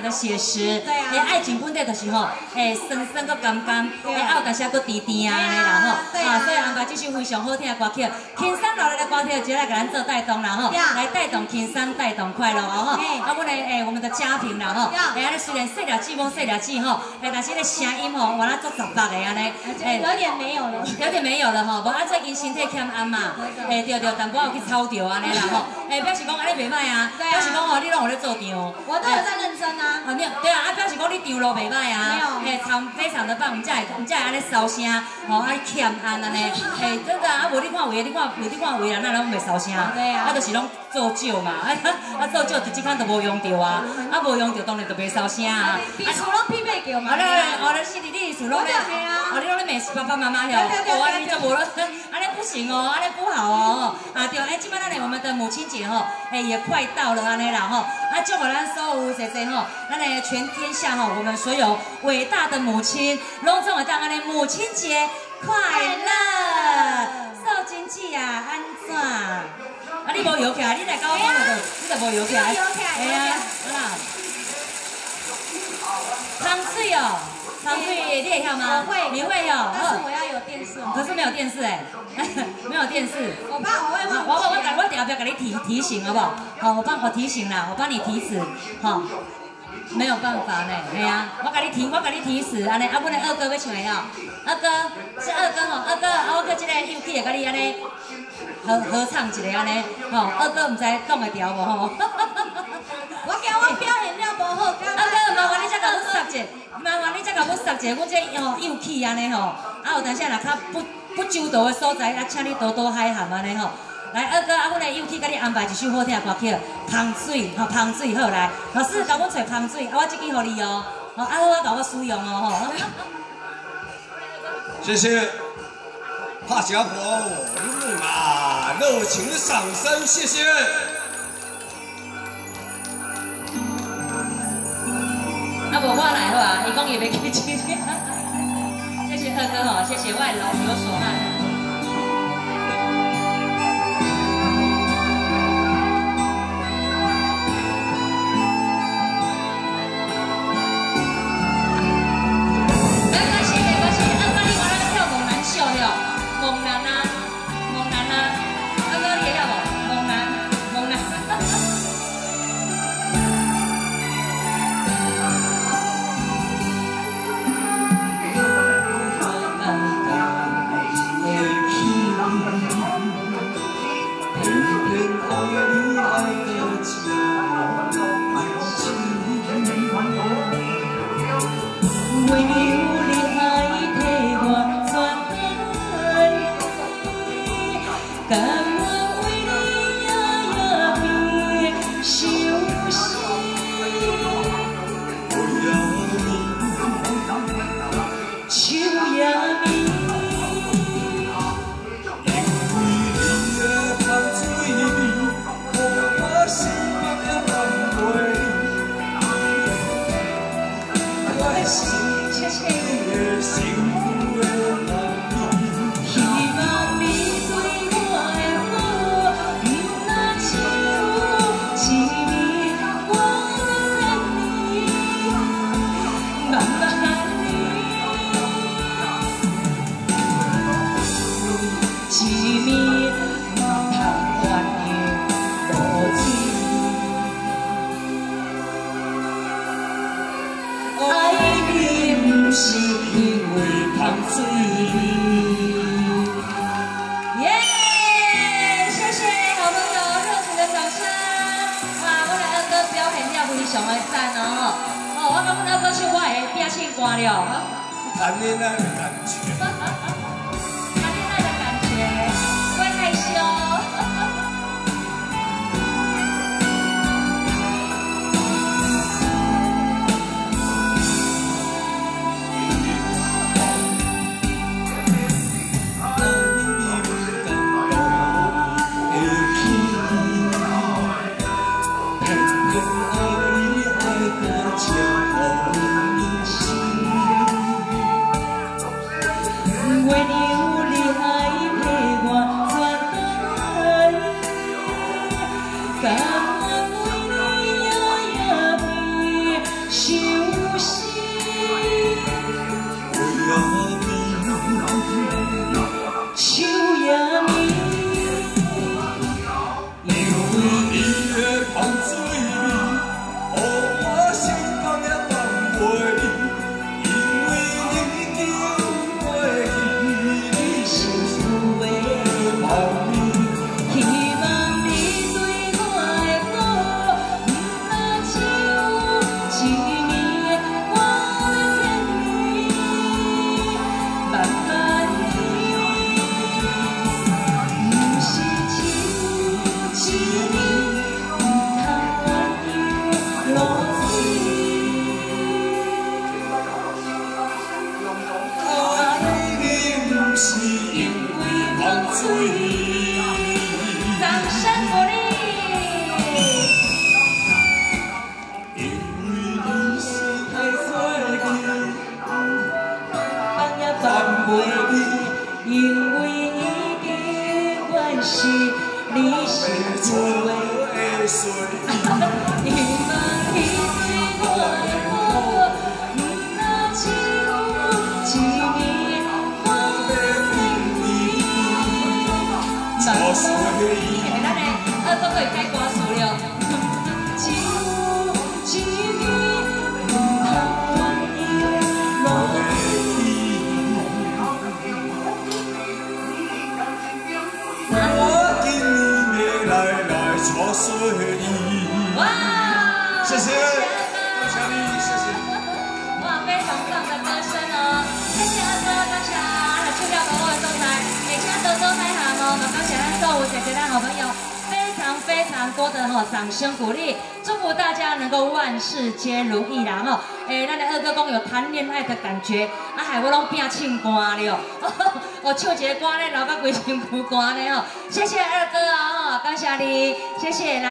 的写实， 对啊， 爱情本底就是吼，酸酸个甘甘，还有淡薄仔个甜甜啊，安尼啦吼，所以安排这首非常好听的歌曲，轻松落来的歌曲，就来给咱做带动啦吼，来带动轻松，带动快乐哦吼，啊，阮的我们的家庭啦吼，安尼虽然细了姊妹细了姊吼，但是个声音吼，原来做十八个安尼， 有点没有了， 有点没有了吼，无啊最近身体欠安嘛，对，淡薄有去操着安尼啦吼，表示讲安尼袂歹啊，表示讲吼你拢有咧做场， 我都有在认真啊， 没有，对啊，表示讲你场路袂歹啊， 没有， 非常的棒，唔才会安尼烧声，吼，啊欠安安尼，真的啊，无你看有你看有人那拢袂烧声，啊，就是拢做酒嘛，做酒就即间就无用着啊，无用着当然就袂烧声啊。 比厝拢匹配叫嘛。 是你厝拢咧，你拢咧骂爸爸妈妈哟，安尼就无了，安尼不行哦，安尼不好哦，对，即摆咱我们的母亲节吼，也快到了安尼啦吼，祝福咱所有姐姐吼，咱的全天下吼，我们所有伟大的母亲，隆重的当安尼母亲节快乐，受经济啊安怎？你无摇起来，你来跟我讲你就无摇起来，糖水哦。糖水你会晓吗？ 我会， 你会哦。 但是我要有电视。 可是没有电视哎，没有电视。 我怕我会忘记。 我等下不要给你提醒好不好？好，我提醒啦，我帮你提示，好。没有办法呢，哎呀，我给你提示，安尼，阮的二哥要唱的哦，二哥是二哥吼，二哥，我叫这个幼气的，甲你安尼合唱一个安尼，吼，二哥唔知讲会调无吼。 我惊我表现了无好， 二哥麻烦你再甲我塞者，阮这吼幼气安尼吼，有当时若较不周到的所在，请你多多海涵安尼吼。来，二哥，阮的幼气，甲你安排一首好听的歌曲，《香水》吼，《香水》好来，老师甲我找香水，我这支互你哦，好，好甲我使用哦吼。 谢谢，怕家伙我啊，热情的掌声，谢谢。 无我来好啊，伊讲伊要去吃。谢谢二哥吼，谢谢外老有所爱。 谈恋爱的感觉， 谈恋爱的感觉，不会害羞。为你休息。秋夜暝， 因为你的香水味，予我心肝也放袂记。因为你已经袂记，你是有的梦里。 希望你对我的好，不若只有一面，我会骗你，慢慢你。 不是一年，不通原谅落爱你不是因为香水。 掌声鼓励。 因为你是太帅气， 放也放袂记，因为已经关系，你是有的。 的水。 希望你对我的好，不若只有一面，我骗你。 错水。 咱的二哥可以开歌词了。 只有一面，不通原谅落我今年来错水。 哇！ 谢谢，感谢你，谢谢。 哇，非常棒的歌声哦！谢谢二哥，感谢咱手表好好的所在，而且多多来下哦，嘛感谢咱所有谢谢咱好朋友。 非常多的掌声鼓励，祝福大家能够万事皆如意啦吼！咱的二哥公有谈恋爱的感觉，害我拢变唱歌了，唱一个歌咧，留到规身躯歌呢吼！谢谢二哥啊，感谢你，谢谢。